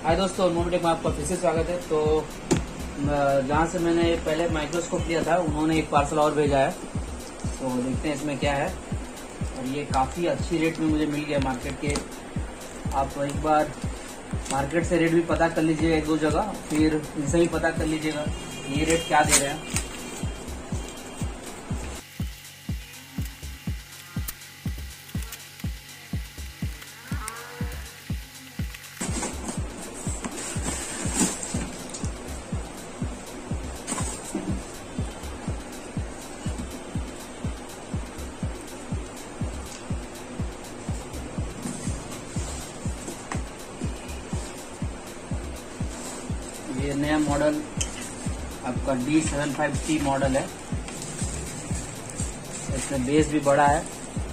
हाय दोस्तों, मोमेंटेक में आपका फिर से स्वागत है। तो जहाँ से मैंने पहले माइक्रोस्कोप लिया था, उन्होंने एक पार्सल और भेजा है। तो देखते हैं इसमें क्या है। और ये काफ़ी अच्छी रेट में मुझे मिल गया मार्केट के। आप एक बार मार्केट से रेट भी पता कर लीजिएगा एक दो जगह, फिर इनसे भी पता कर लीजिएगा ये रेट क्या दे रहे हैं। ये नया मॉडल आपका D75T मॉडल है। इसमें बेस भी बड़ा है।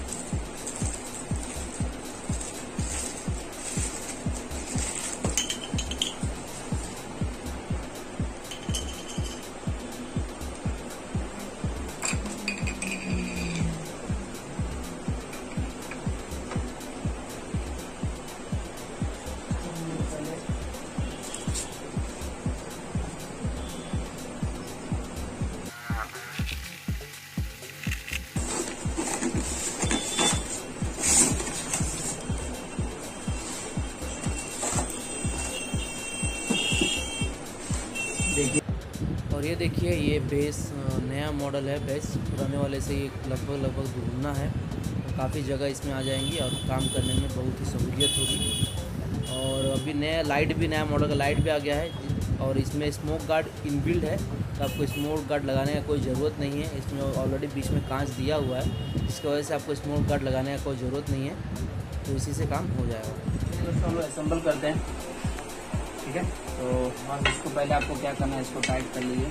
देखिए, और ये देखिए, ये बेस नया मॉडल है। बेस पुराने वाले से ये लगभग घूमना है। तो काफ़ी जगह इसमें आ जाएंगी और काम करने में बहुत ही सहूलियत होगी। और अभी नया लाइट भी, नया मॉडल का लाइट भी आ गया है। और इसमें स्मोक गार्ड इनबिल्ट है, तो आपको स्मोक गार्ड लगाने का कोई ज़रूरत नहीं है। इसमें ऑलरेडी बीच में कांच दिया हुआ है, इसकी वजह से आपको स्मोक गार्ड लगाने का कोई ज़रूरत नहीं है। तो इसी से काम हो जाएगा। दोस्तों, हम लोग असेंबल करते हैं, ठीक है। तो बस इसको पहले आपको क्या करना है, इसको टाइट कर लीजिए।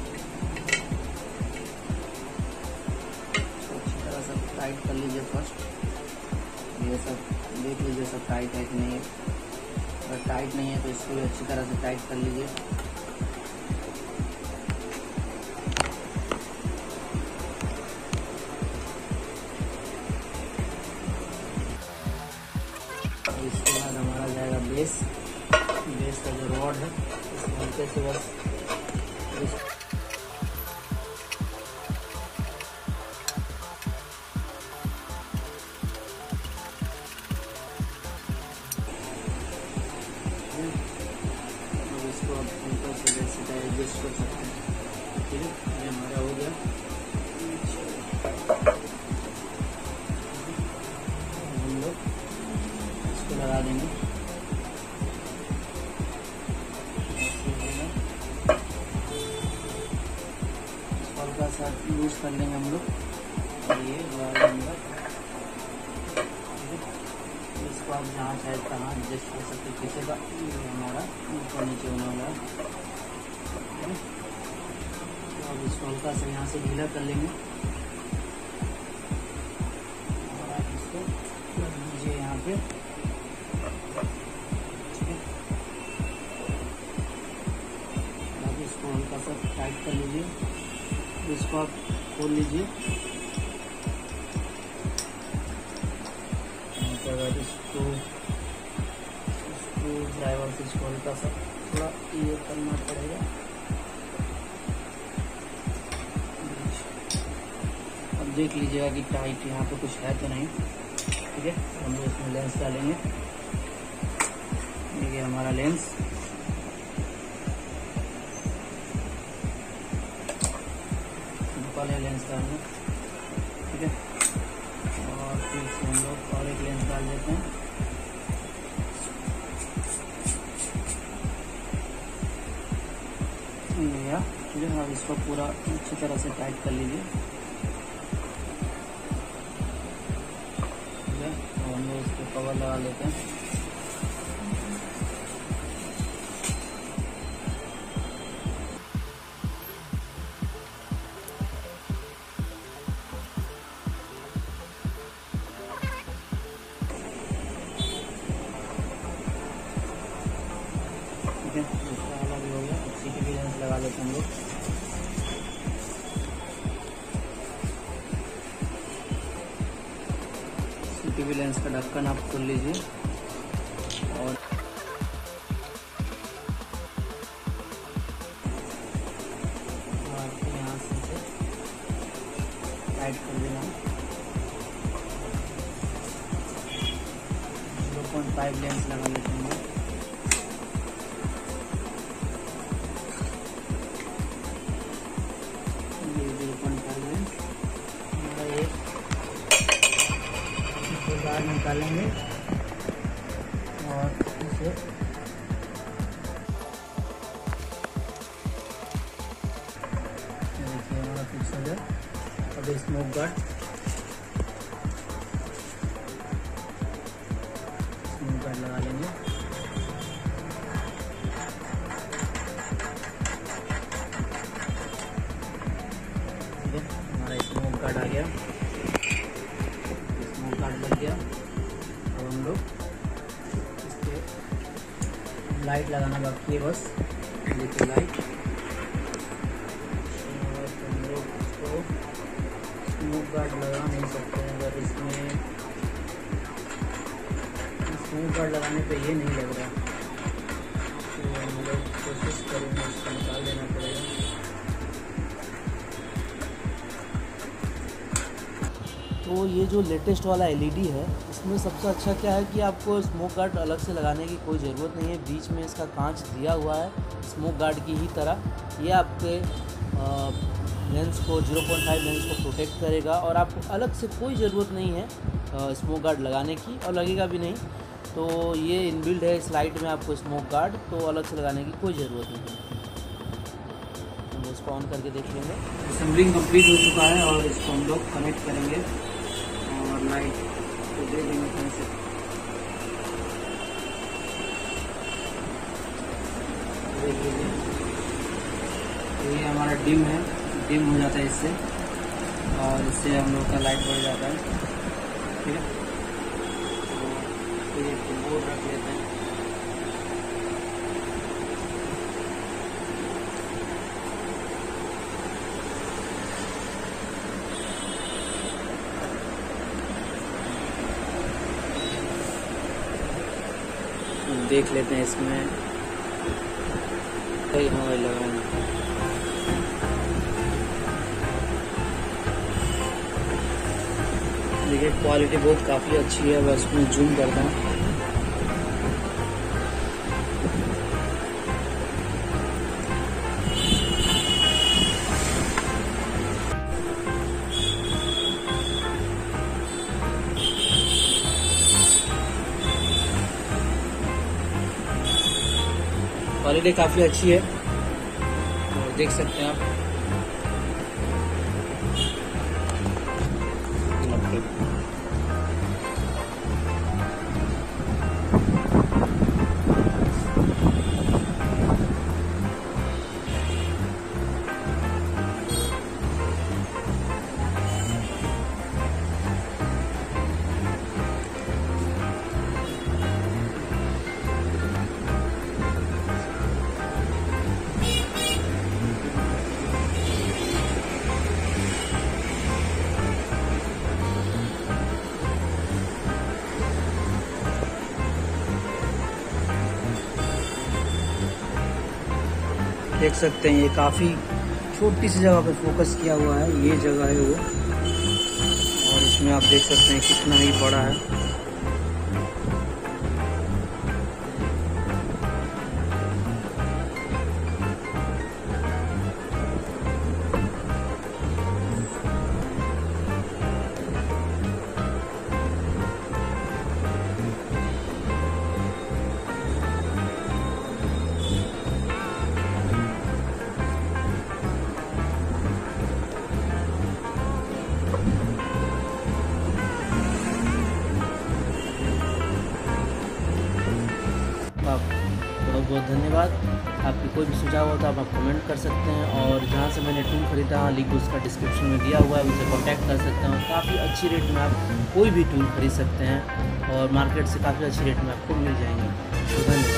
अच्छी तरह से टाइट कर लीजिए फर्स्ट। ये सब देख लीजिए सब टाइट है कि नहीं है। अगर टाइट नहीं है तो इसको भी अच्छी तरह से टाइट कर लीजिए। इसके बाद हमारा जाएगा बेस का जो रॉड है, इस हल्के से बस इसको आप ऊपर से जैसे एडजस्ट कर सकते हैं। ठीक है, ये हमारा हो गया। हम लोग इसको लगा देंगे। हल्का सा यूज कर लेंगे हम लोग। ये लगा देंगे। इसको आप जहाँ चाहे तहाँ एडजस्ट कर सकते। पीछे का हमारा ऊपर नीचे होने वाला है। तो अब इसको हल्का से यहाँ से ढीला कर लेंगे और आप इसको रख दीजिए यहाँ पे। ठीक है, अब इसको हल्का सा टाइट कर लीजिए। इसको आप खोल लीजिए। इसको ड्राइवर से इसको हल्का सा थोड़ा ये करना पड़ेगा। अब देख लीजिएगा कि टाइट यहाँ पे कुछ है तो नहीं। ठीक है, हम लोग इसमें लेंस डालेंगे। देखिए हमारा लेंस। पहले लेंस डालेंगे, ठीक है। और फिर से हम लोग और एक लेंस डाल देते हैं। ठीक है, अब इसको पूरा अच्छी तरह से टाइट कर लीजिए। ठीक है, और हम लोग इसको कवर लगा लेते हैं। ठीक है, इसका अलग हो गया। सीटी भी लेंस लगा लेते हैं हम लोग। सीटी भी लेंस का ढक्कन आप खोल लीजिए और लाइट कर देना। 0.5 लेंस लगा लेते हैं। ये 0.5 लेंस हमारा एक बाहर निकालेंगे और इसे हमारा फिक्स हो गया। अब स्मोक गार्ड लगा लेंगे। ठीक है, हमारा स्मोक गार्ड आ गया, स्मोक गार्ड लग गया। अब हम लोग इसके लाइट लगाना बाकी है बस। देखिए लाइट, हम लोग इसको स्मोक गार्ड लगा नहीं सकते हैं अगर इसमें स्मोक गार्ड लगाने पे ये नहीं लग रहा, तो हम लोग कोशिश करेंगे इसको निकाल देना पड़ेगा। तो ये जो लेटेस्ट वाला एलईडी है, इसमें सबसे अच्छा क्या है कि आपको स्मोक गार्ड अलग से लगाने की कोई ज़रूरत नहीं है। बीच में इसका कांच दिया हुआ है स्मोक गार्ड की ही तरह। ये आपके लेंस को 0.5 लेंस को प्रोटेक्ट करेगा और आपको अलग से कोई ज़रूरत नहीं है स्मोक गार्ड लगाने की, और लगेगा भी नहीं। तो ये इनबिल्ड है इस लाइट में आपको स्मोक गार्ड, तो अलग से लगाने की कोई ज़रूरत नहीं है। हम इसको ऑन करके देख लेंगे। असेंबलिंग कंप्लीट हो चुका है और इसको हम लोग कनेक्ट करेंगे और लाइट को दे देंगे कहीं से। ये हमारा डिम है, डिम हो जाता है इससे, और इससे हम लोग का लाइट बढ़ जाता है। ठीक है, तो ये बोर्ड रख लेते हैं। देख लेते हैं इसमें कई हवा लगाना। देखिए क्वालिटी बहुत काफ़ी अच्छी है, बस मैं जूम करता हूँ। क्वालिटी काफ़ी अच्छी है और देख सकते हैं आप। देख सकते हैं ये काफ़ी छोटी सी जगह पे फोकस किया हुआ है, ये जगह है वो, और इसमें आप देख सकते हैं कितना ही बड़ा है। बहुत बहुत धन्यवाद। आपकी कोई भी सुझाव हो तो आप कमेंट कर सकते हैं, और जहाँ से मैंने टूल खरीदा लिंक उसका डिस्क्रिप्शन में दिया हुआ है, उनसे कांटेक्ट कर सकते हैं। और काफ़ी अच्छी रेट में आप कोई भी टूल खरीद सकते हैं और मार्केट से काफ़ी अच्छी रेट में आपको मिल जाएंगे। धन्यवाद।